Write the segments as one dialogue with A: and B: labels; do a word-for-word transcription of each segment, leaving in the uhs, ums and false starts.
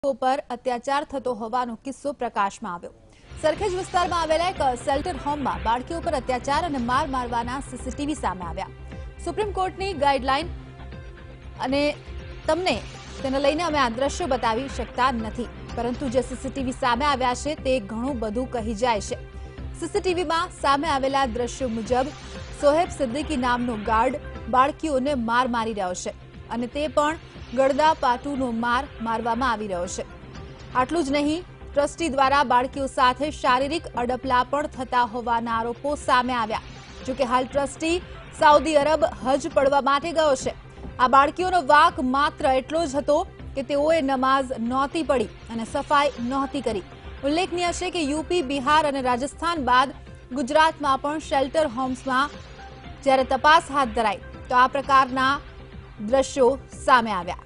A: पर અત્યાચાર થતો હોવાનો કિસ્સો પ્રકાશમાં આવ્યો। સરખેજ વિસ્તારમાં આવેલા એક શેલ્ટર હોમમાં બાળકીઓ પર અત્યાચાર અને માર મારવાના સીસીટીવી સામે આવ્યા। સુપ્રીમ કોર્ટની ગાઈડલાઈન અને તમને તેને લઈને અમે આ દ્રશ્યો બતાવી શકતા નથી, પરંતુ જે સીસીટીવી સામે આવ્યા છે તે ઘણું બધું કહી જાય છે। સીસીટીવીમાં સામે આવેલા દ્રશ્યો મુજબ સોહેબ સિદ્દીકી નામનો ગાર્ડ બાળકીઓને માર મારી રહ્યો છે અને તે પણ ગળદા પાટુનો માર મારવામાં આવી રહ્યો છે। આટલું જ નહીં, ટ્રસ્ટી દ્વારા બાળકીઓ સાથે શારીરિક અડપલા પણ થતા હોવાના આરોપો સામે આવ્યા। જોકે હાલ ટ્રસ્ટી સાઉદી અરબ હજ પડવા માટે ગયો છે। આ બાળકીઓનો વાક માત્ર એટલો જ હતો કે તેઓએ નમાઝ નહોતી પઢી અને સફાઈ નહોતી કરી। ઉલ્લેખનીય છે કે યુપી, બિહાર અને રાજસ્થાન બાદ ગુજરાતમાં પણ શેલ્ટર હોમ્સમાં જ્યારે તપાસ હાથ ધરાઈ તો આ પ્રકારના દ્રશ્યો સામે આવ્યા।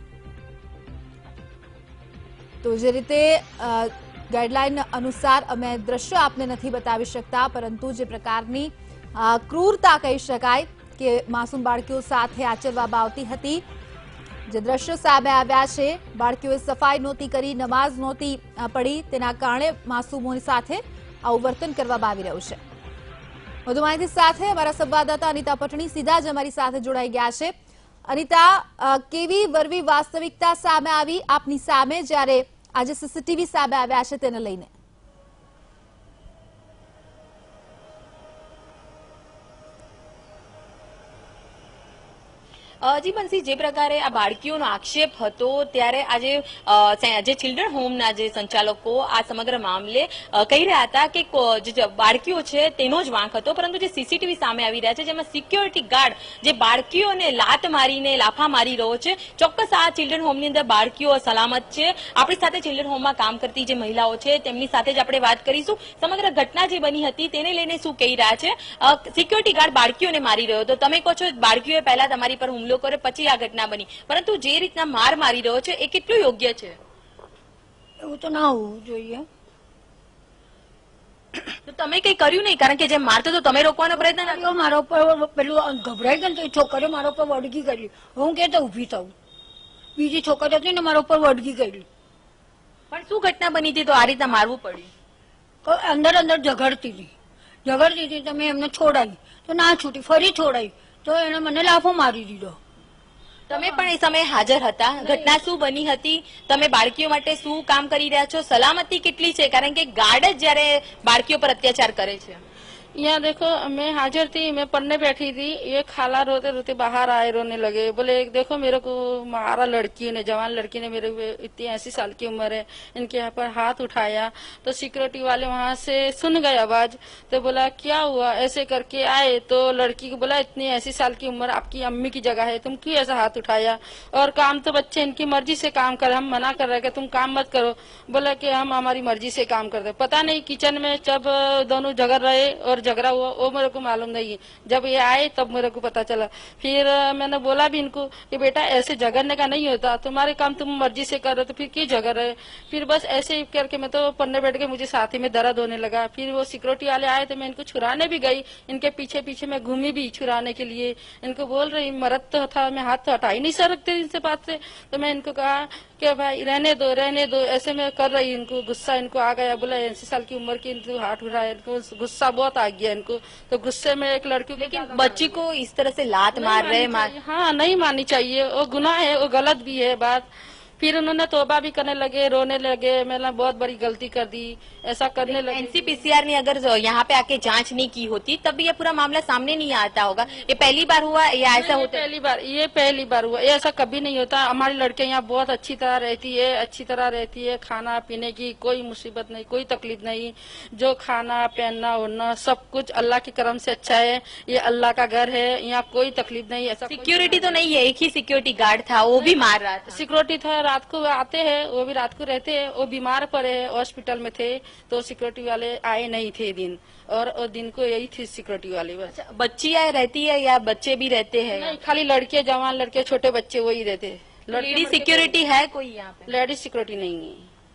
A: તો જે રીતે ગાઈડલાઈન અનુસાર અમે દ્રશ્યો આપને નથી બતાવી શકતા, પરંતુ જે પ્રકારની ક્રૂરતા કહી શકાય કે માસૂમ બાળકીઓ સાથે આચરવામાં આવતી હતી, જે દ્રશ્યો સામે આવ્યા છે, બાળકીઓએ સફાઈ નહોતી કરી, નમાઝ નહોતી પઢી, તેના કારણે માસૂમોની સાથે આવું વર્તન કરવામાં આવી રહ્યું છે। વધુ માહિતી સાથે અમારા સંવાદદાતા અનિતા પટણી સીધા જ અમારી સાથે જોડાઈ ગયા છે। અનિતા, કેવી વરવી વાસ્તવિકતા સામે આવી આપની સામે જ્યારે આજે સીસીટીવી સામે આવ્યા છે તેને લઈને?
B: જી બંસી, જે પ્રકારે આ બાળકીઓનો આક્ષેપ હતો ત્યારે આજે જે ચિલ્ડ્રન હોમના જે સંચાલકો આ સમગ્ર મામલે કહી રહ્યા હતા કે જે બાળકીઓ છે તેનો જ વાંક હતો, પરંતુ જે સીસીટીવી સામે આવી રહ્યા છે જેમાં સિક્યોરિટી ગાર્ડ જે બાળકીઓને લાત મારીને લાફા મારી રહ્યો છે, ચોક્કસ આ ચિલ્ડ્રન હોમની અંદર બાળકીઓ સલામત છે। આપણી સાથે ચિલ્ડ્રન હોમમાં કામ કરતી જે મહિલાઓ છે તેમની સાથે જ આપણે વાત કરીશું। સમગ્ર ઘટના જે બની હતી તેને લઈને શું કહી રહ્યા છે? સિક્યોરિટી ગાર્ડ બાળકીઓને મારી રહ્યો હતો, તમે કહો છો બાળકીઓએ પહેલા તમારી પર હુમલો કરે પછી આ ઘટના બની, પરંતુ જે રીતના માર મારી રહ્યો છે એ કેટલું યોગ્ય છે?
C: એવું તો ના હોવું જોઈએ।
B: તો તમે કઈ કર્યું નહીં, કારણ કે જે મારતો તો તમે રોકવાનો પ્રયત્ન કર્યો।
C: મારા ઉપર પેલું ગભરાઈ ગયો, છોકરીઓ મારા ઉપર વડગી કરી, હું કે તો ઉભી થઉં, બીજી છોકરી હતી ને મારા ઉપર વડગી કરી।
B: પણ શું ઘટના બની હતી તો આ રીતના મારવું પડ્યું?
C: અંદર અંદર ઝઘડતી હતી ઝઘડતી હતી તો મેં એમને છોડાવી તો ના છૂટી, ફરી છોડાવી તો એને મને લાફો મારી દીધો।
B: તમે પણ એ સમયે હાજર હતા? ઘટના શું બની હતી? તમે બાળકીઓ માટે શું કામ કરી રહ્યા છો? સલામતી કેટલી છે? કારણ કે ગાર્ડ જ જયારે બાળકીઓ પર અત્યાચાર કરે છે।
D: यहाँ देखो, मैं हाजिर थी, मैं पढ़ने बैठी थी, ये खाला रोते रोते बाहर आए, रोने लगे, बोले देखो मेरे को मारा लड़की ने, जवान लड़की ने, मेरे इतनी ऐसी साल की उम्र है, इनके यहाँ पर हाथ उठाया। तो सिक्योरिटी वाले वहाँ से सुन गए आवाज, तो बोला क्या हुआ, ऐसे करके आए तो लड़की को बोला इतनी ऐसी साल की उम्र, आपकी अम्मी की जगह है, तुम क्यों ऐसा हाथ उठाया? और काम तो बच्चे इनकी मर्जी से काम करे, हम मना कर रहे कि तुम काम मत करो। बोला कि हम हमारी मर्जी से काम करते। पता नहीं किचन में जब दोनों झगड़ रहे और झगड़ा हुआ वो मेरे को मालूम नहीं है, जब ये आए तब मेरे को पता चला। फिर मैंने बोला भी इनको कि बेटा ऐसे झगड़ने का नहीं होता, तुम्हारे काम तुम मर्जी से कर रहे तो फिर क्यों झगड़ रहे? फिर बस ऐसे ही करके मैं तो पढ़ने बैठ के मुझे साथ ही में दर्द होने लगा। फिर वो सिक्योरिटी वाले आए तो मैं इनको छुड़ाने भी गई, इनके पीछे पीछे मैं घूमी भी छुड़ाने के लिए। इनको बोल रही मरद तो था, मैं हाथ तो हटा ही नहीं सकती इनसे बात से। तो मैं इनको कहा कि भाई रहने दो रहने दो, ऐसे में कर रही। इनको गुस्सा इनको आ गया, बोला अस्सी साल की उम्र की इनको हाथ उठाया, इनको गुस्सा बहुत आ गया इनको। तो गुस्से में एक लड़की,
B: लेकिन बच्ची को इस तरह से लात मार रहे,
D: हाँ नहीं माननी चाहिए, वो गुनाह है, वो गलत भी है बात। फिर उन्होंने तौबा भी करने लगे, रोने लगे, मैंने बहुत बड़ी गलती कर दी, ऐसा करने लगे।
B: एनसीपीसीआर ने अगर यहाँ पे आके जांच नहीं की होती तब भी ये पूरा मामला सामने नहीं आता होगा। ये पहली बार हुआ या ऐसा होता?
D: पहली बार, ये पहली बार हुआ, ये ऐसा कभी नहीं होता। हमारी लड़कियां यहाँ बहुत अच्छी तरह रहती है, अच्छी तरह रहती है, खाना पीने की कोई मुसीबत नहीं, कोई तकलीफ नहीं, जो खाना पहनना ओढ़ना सब कुछ अल्लाह के करम से अच्छा है। ये अल्लाह का घर है, यहाँ कोई तकलीफ नहीं। ऐसा
B: सिक्योरिटी तो नहीं है, एक ही सिक्योरिटी गार्ड था, वो भी मार रहा था।
D: सिक्योरिटी था, रात को आते हैं, वो भी रात को रहते हैं, वो बीमार पड़े हॉस्पिटल में थे तो सिक्योरिटी वाले आए नहीं थे दिन, और, और दिन को यही थी सिक्योरिटी वाले बस।
B: बच्ची रहती है या बच्चे भी रहते हैं?
D: नहीं, खाली लड़के, जवान लड़के, छोटे बच्चे वही रहते हैं।
B: लेडी सिक्योरिटी है कोई यहाँ पे?
D: लेडी सिक्योरिटी नहीं है।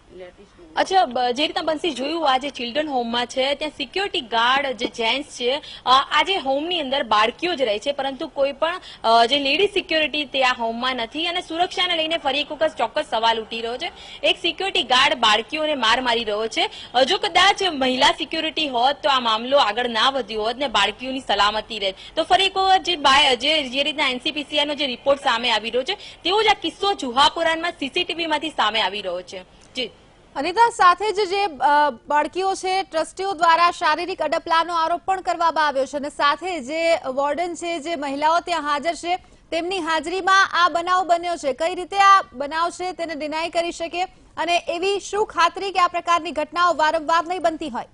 B: અચ્છા, બ- જે રીતના બંસી જોયું આ જે ચિલ્ડ્રન હોમમાં છે ત્યાં સિક્યોરિટી ગાર્ડ જે જેન્ટ્સ છે, અ, આ જે હોમની અંદર બાળકીઓ જ રહે છે, પરંતુ કોઈ પણ અ, જે લેડી સિક્યોરિટી તે આ હોમમાં નથી અને સુરક્ષાને લઈને ફરી એક વખત ચોક્કસ સવાલ ઉઠી રહ્યો છે. એક સિક્યોરિટી ગાર્ડ બાળકીઓને માર મારી રહ્યો છે. અ, જો કદાચ મહિલા સિક્યોરિટી હોત તો આ મામલો આગળ ના વધ્યો હોત ને બાળકીઓની સલામતી રહેત, તો ફરી એક વખત જે બા- જે જે રીતના એનસીપીસીઆઈ નો જે રિપોર્ટ સામે આવી રહ્યો છે તેવો જ આ કિસ્સો જુહાપુરામાં સીસીટીવી માંથી સામે આવી રહ્યો છે. જી
A: અનિતા, સાથે જ જે અ, બાળકીઓ છે ટ્રસ્ટીઓ દ્વારા શારીરિક અડપલાનો આરોપ પણ કરવામાં આવ્યો છે અને સાથે જે વોર્ડન છે, જે મહિલાઓ ત્યાં હાજર છે તેમની હાજરીમાં આ બનાવ બન્યો છે. કઈ રીતે આ બનાવ છે તેને ડિનાય કરી શકે અને એવી શું ખાતરી કે આ પ્રકારની ઘટનાઓ વારંવાર નહીં બનતી હોય?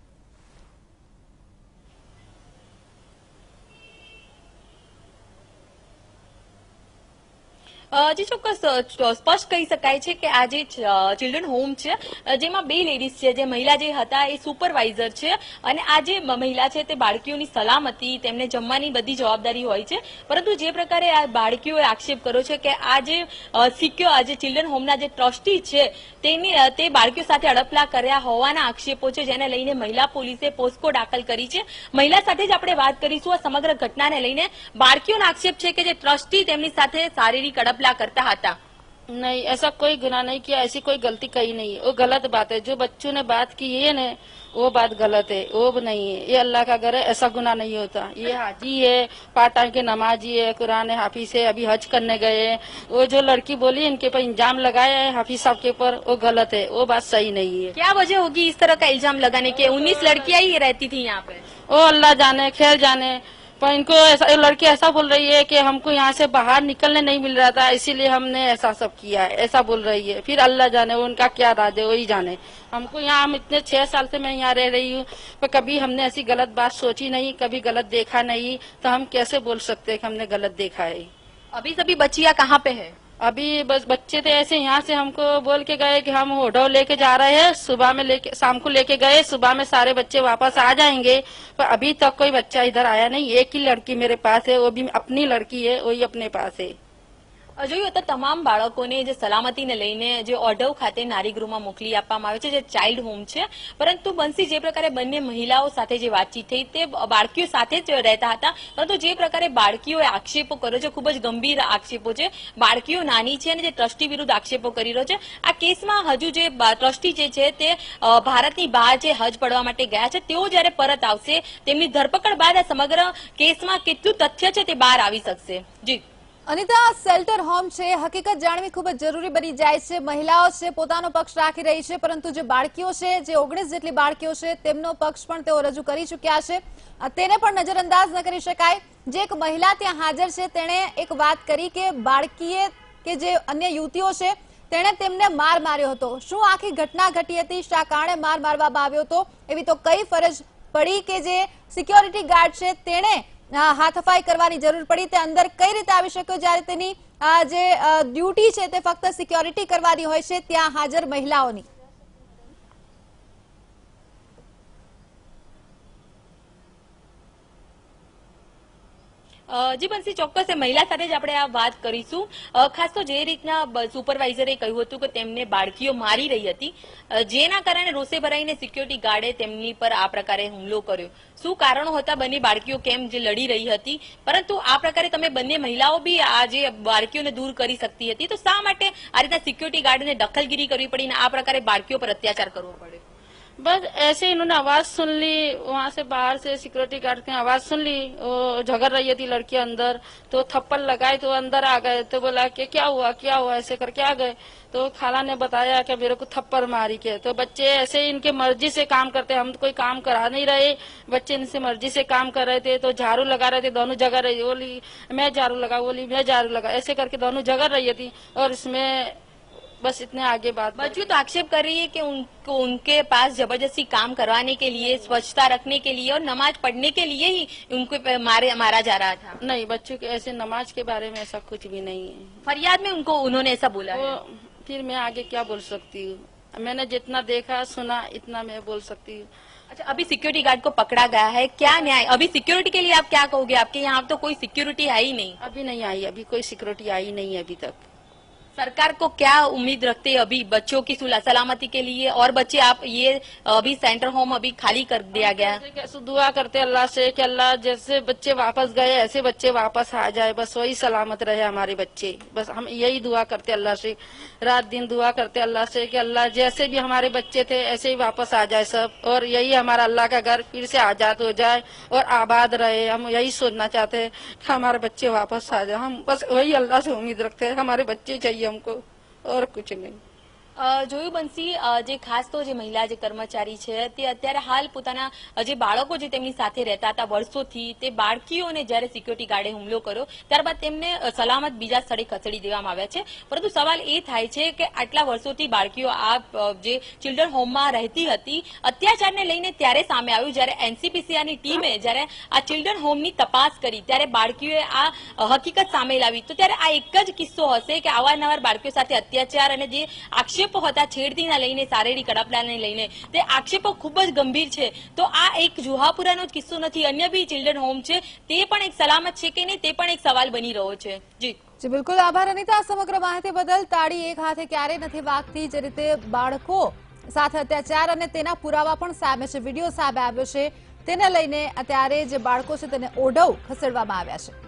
B: અ, જે ચોક્કસ અ, સ્પષ્ટ કહી શકાય છે કે આ જે ચિલ્ડ્રન હોમ છે અ, જેમાં બે લેડીઝ છે, જે મહિલા જે હતા એ સુપરવાઇઝર છે અને આ જે મ- મહિલા છે તે બાળકીઓની સલામતી, તેમને જમવાની બધી જવાબદારી હોય છે. પરંતુ જે પ્રકારે આ બાળકીઓએ આક્ષેપ કર્યો છે કે આ જે સિક્યોર આ જે ચિલ્ડ્રન હોમના જે ટ્રસ્ટી છે તેની અ, તે બાળકીઓ સાથે અડપલા કર્યા હોવાના આક્ષેપો છે, જેને લઈને મહિલા પોલીસે પોસ્કો દાખલ કરી છે. મહિલા સાથે જ આપણે વાત કરીશું આ સમગ્ર ઘટનાને લઈને. બાળકીઓનો આક્ષેપ છે કે જે ટ્રસ્ટી તેમની સાથે શારીરિક અડપલા करता था.
D: नहीं, ऐसा कोई गुनाह नहीं किया, ऐसी कोई गलती कही नहीं है, वो गलत बात है. जो बच्चों ने बात की है ना वो बात गलत है, वो भी नहीं है. ये अल्लाह का घर है, ऐसा गुनाह नहीं होता. ये हाजी है, पाँच टाइम के नमाजी है, कुरान हाफिज है, अभी हज करने गए. वो जो लड़की बोली इनके ऊपर इल्जाम लगाया है हाफिज साहब के ऊपर, वो गलत है, वो बात सही नहीं है.
B: क्या वजह होगी इस तरह का इल्जाम लगाने के? उन्नीस लड़कियां ही रहती थी यहाँ पे.
D: वो अल्लाह जाने, खैर जाने. पर इनको ऐसा, ये लड़की ऐसा बोल रही है कि हमको यहाँ से बाहर निकलने नहीं मिल रहा था, इसीलिए हमने ऐसा सब किया है, ऐसा बोल रही है. फिर अल्लाह जाने वो उनका क्या राज है, वही जाने. हमको यहाँ, हम इतने छह साल से मैं यहाँ रह रही हूँ, पर कभी हमने ऐसी गलत बात सोची नहीं, कभी गलत देखा नहीं, तो हम कैसे बोल सकते हैं कि हमने गलत देखा है.
B: अभी सभी बच्चियां कहाँ पे है?
D: अभी बस बच्चे तो ऐसे यहाँ से हमको बोल के गए कि हम ओढव लेके जा रहे हैं, सुबह में लेके शाम को लेके गए, सुबह में सारे बच्चे वापस आ जाएंगे, पर अभी तक कोई बच्चा इधर आया नहीं. एक ही लड़की मेरे पास है, वो भी अपनी लड़की है, वही अपने पास है.
B: જોયું હતા તમામ બાળકોને જે સલામતીને લઈને જે ઓઢવ ખાતે નારીગૃહમાં મોકલી આપવામાં આવે છે, જે ચાઇલ્ડ હોમ છે. પરંતુ બંસી જે પ્રકારે બંને મહિલાઓ સાથે જે વાતચીત થઈ તે બાળકીઓ સાથે જ રહેતા હતા, પરંતુ જે પ્રકારે બાળકીઓએ આક્ષેપો કર્યો છે ખૂબ જ ગંભીર આક્ષેપો છે. બાળકીઓ નાની છે અને જે ટ્રસ્ટી વિરુદ્ધ આક્ષેપો કરી રહ્યો છે. આ કેસમાં હજુ જે ટ્રસ્ટી જે છે તે અ, ભારતની બહાર જે હજ પડવા માટે ગયા છે, તેઓ જયારે પરત આવશે તેમની ધરપકડ બાદ આ સમગ્ર કેસમાં કેટલું તથ્ય છે તે બહાર આવી શકશે. જી
A: અનિતા, શેલ્ટર હોમ છે, હકીકત જાણવી ખૂબ જ જરૂરી બની જાય છે. મહિલાઓ છે પોતાનો પક્ષ રાખી રહી છે, પરંતુ જે બાળકીઓ છે, જે ઓગણીસ જેટલી બાળકીઓ છે તેમનો પક્ષ પણ તેઓ રજૂ કરી ચૂક્યા છે. તેને પણ નજરઅંદાજ ન કરી શકાય. જે એક મહિલા ત્યાં હાજર છે તેણે એક વાત કરી કે બાળકીએ કે જે અન્ય યુવતીઓ છે તેણે તેમને માર માર્યો હતો. શું આખી ઘટના ઘટી હતી? શા કારણે માર મારવામાં આવ્યો હતો? એવી તો કઈ ફરજ પડી કે જે સિક્યોરિટી ગાર્ડ છે તેણે હાથફાઈ કરવાની જરૂર પડી? તે અંદર કઈ રીતે આવી શક્યો જ્યારે તેની જે ડ્યુટી છે તે ફક્ત સિક્યોરિટી કરવાની હોય છે ત્યાં હાજર મહિલાઓની?
B: જી બંસી, ચોક્કસ એ મહિલા સાથે જ આપણે આ વાત કરીશું. ખાસ તો જે રીતના સુપરવાઇઝરે કહ્યું હતું કે તેમને બાળકીઓ મારી રહી હતી, જેના કારણે રોષે ભરાઈને સિક્યોરિટી ગાર્ડે તેમની પર આ પ્રકારે હુમલો કર્યો. શું કારણો હતા? બંને બાળકીઓ કેમ જે લડી રહી હતી? પરંતુ આ પ્રકારે તમે બંને મહિલાઓ બી આ જે બાળકીઓને દૂર કરી શકતી હતી, તો શા માટે આ રીતના સિક્યોરિટી ગાર્ડને દખલગીરી કરવી પડી અને આ પ્રકારે બાળકીઓ પર અત્યાચાર કરવો પડ્યો?
D: बस ऐसे इन्होंने आवाज सुन ली, वहाँ से बाहर से सिक्योरिटी गार्ड की आवाज सुन ली, वो झगड़ रही थी लड़की अंदर, तो थप्पड़ लगाए तो अंदर आ गए. तो बोला कि क्या हुआ क्या हुआ, ऐसे करके आ गए. तो खाला ने बताया कि मेरे को थप्पड़ मारी के. तो बच्चे ऐसे इनके मर्जी से काम करते, हम तो कोई काम करा नहीं रहे, बच्चे इनसे मर्जी से काम कर रहे थे. तो झाड़ू लगा रहे थे, दोनों जगह रही, बोली मैं झाड़ू लगा, बोली मैं झाड़ू लगा, ऐसे करके दोनों जगह रही थी. और इसमें बस इतने आगे बात.
B: बच्चों तो आक्षेप कर रही है कि उनको उनके पास जबरदस्ती काम करवाने के लिए, स्वच्छता रखने के लिए और नमाज पढ़ने के लिए ही उनको मारे मारा जा रहा था.
D: नहीं, बच्चों के ऐसे नमाज के बारे में ऐसा कुछ भी नहीं है.
B: फरियाद में उनको उन्होंने ऐसा बोला है.
D: फिर मैं आगे क्या बोल सकती हूँ? मैंने जितना देखा सुना इतना मैं बोल सकती हूँ.
B: अच्छा, अभी सिक्योरिटी गार्ड को पकड़ा गया है, क्या न्याय? अभी सिक्योरिटी के लिए आप क्या कहोगे? आपके यहाँ तो कोई सिक्योरिटी है ही नहीं.
D: अभी नहीं आई, अभी कोई सिक्योरिटी आई नहीं है अभी तक.
B: सरकार को क्या उम्मीद रखते हैं अभी बच्चों की सुला- सलामती के लिए, और बच्चे आप ये अभी सेंटर होम अभी खाली कर दिया गया है।
D: कैसे दुआ करते अल्लाह से कि अल्लाह जैसे बच्चे वापस गए ऐसे बच्चे वापस आ जाए, बस वही सलामत रहे हमारे बच्चे। बस हम यही दुआ करते अल्लाह से, रात दिन दुआ करते अल्लाह से कि अल्लाह जैसे भी हमारे बच्चे थे ऐसे ही वापस आ जाए सब, और यही हमारा अल्लाह का घर फिर से आजाद हो जाए और आबाद रहे। हम यही सोचना चाहते हैं कि हमारे बच्चे वापस आ जाए। हम बस वही अल्लाह से उम्मीद रखते हैं, हमारे बच्चे चाहिए हमको और कुछ नहीं।
B: જોયું બંસી, જે ખાસ તો જે મહિલા જે કર્મચારી છે તે અત્યારે હાલ પોતાના જે બાળકો જે તેમની સાથે રહેતા હતા વર્ષોથી, તે બાળકીઓને જ્યારે સિક્યોરિટી ગાર્ડે હુમલો કર્યો ત્યારબાદ તેમને સલામત બીજા સ્થળે ખસેડી દેવામાં આવ્યા છે। પરંતુ સવાલ એ થાય છે કે આટલા વર્ષોથી બાળકીઓ આ જે ચિલ્ડ્રન હોમમાં રહેતી હતી, અત્યાચારને લઈને ત્યારે સામે આવ્યું જ્યારે એનસીપીસીઆરની ટીમે જ્યારે આ ચિલ્ડ્રન હોમની તપાસ કરી ત્યારે બાળકીઓએ આ હકીકત સામે લાવી। તો ત્યારે આ એક જ કિસ્સો હશે કે અવારનવાર બાળકીઓ સાથે અત્યાચાર અને જે આક્ષેપ હતા છેડતીના લઈને, શારીરિક કડપલાને લઈને, તે આક્ષેપો ખૂબ જ ગંભીર છે। તો આ એક જુહાપુરાનો જ કિસ્સો નથી, અન્ય બી ચિલ્ડ્રન હોમ છે તે પણ એક સલામત છે કે નહીં તે પણ એક સવાલ બની રહ્યો છે। જી
A: જી બિલકુલ, આભાર અનિતા સમગ્ર માહિતી બદલ। તાળી એક હાથે ક્યારે નથી વાગતી, જે રીતે બાળકો સાથે અત્યાચાર અને તેના પુરાવા પણ સામે છે, વિડીયો સામે આવ્યો છે, તેને લઈને અત્યારે જે બાળકો છે તેને ઓઢવ ખસેડવામાં આવ્યા છે।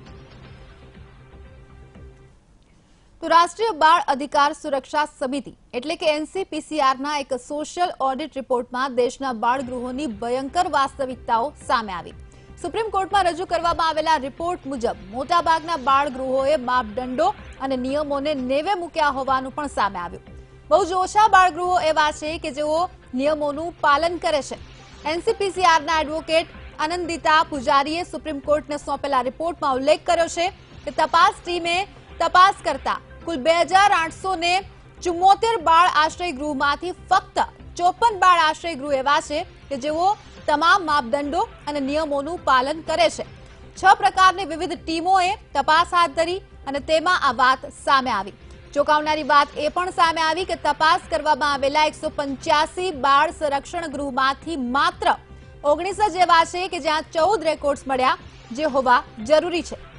A: તો રાષ્ટ્રીય બાળ અધિકાર સુરક્ષા સમિતિ એટલે કે એનસીપીસીઆરના એક સોશિયલ ઓડિટ રિપોર્ટમાં દેશના બાળગૃહોની ભયંકર વાસ્તવિકતાઓ સામે આવી। સુપ્રીમ કોર્ટમાં રજૂ કરવામાં આવેલા રિપોર્ટ મુજબ મોટાભાગના બાળગૃહોએ માપદંડો અને નિયમોને નેવે મૂક્યા હોવાનું પણ સામે આવ્યું। બહુ જ ઓછા બાળગૃહો એવા છે કે જેઓ નિયમોનું પાલન કરે છે। એનસીપીસીઆરના એડવોકેટ આનંદિતા પૂજારીએ સુપ્રીમ કોર્ટને સોંપેલા રિપોર્ટમાં ઉલ્લેખ કર્યો છે કે તપાસ ટીમે તપાસ કરતા કુલ બે હજાર આઠસો ને ચુમ્મોતેર બાળ આશ્રય ગૃહમાંથી ફક્ત ચોપન બાળ આશ્રય ગૃહ એવા છે કે જેઓ તમામ માપદંડો અને નિયમોનું પાલન કરે છે। છ પ્રકારની વિવિધ ટીમોએ તપાસ હાથ ધરી અને તેમાં આ વાત સામે આવી। ચોંકાવનારી વાત એ પણ સામે આવી કે તપાસ કરવામાં આવેલા એકસો પંચ્યાસી બાળ સંરક્ષણ ગૃહમાંથી માત્ર ઓગણીસ જ એવા છે કે જ્યાં ચૌદ રેકોર્ડ્સ મળ્યા, જે હોવા જરૂરી છે।